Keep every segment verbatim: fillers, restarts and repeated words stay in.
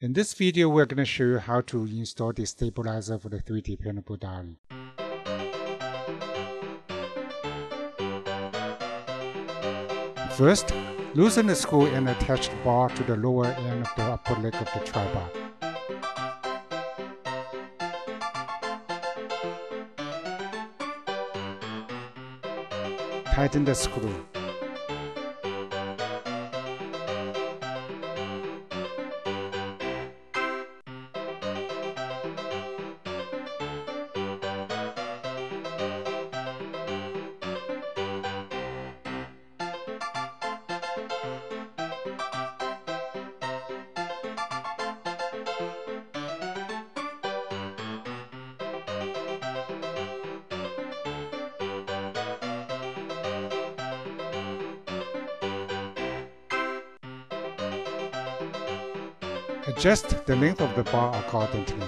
In this video, we're going to show you how to install the stabilizer for the three Dependable Dolly. First, loosen the screw and attach the bar to the lower end of the upper leg of the tripod. Tighten the screw. Adjust the length of the bar accordingly.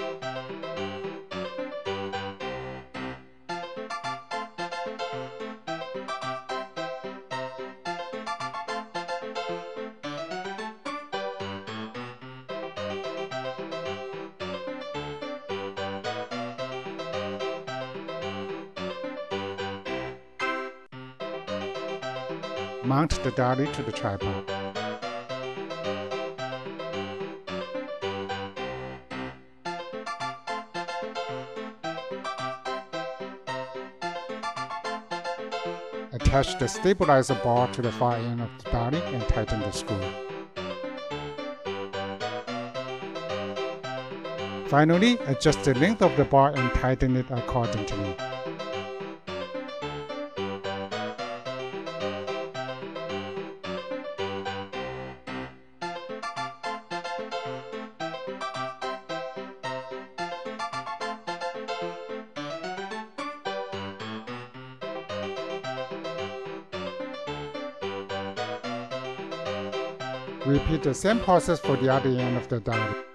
Mount the dolly to the tripod. Attach the stabilizer bar to the far end of the dolly and tighten the screw. Finally, adjust the length of the bar and tighten it accordingly. Repeat the same process for the other end of the dolly.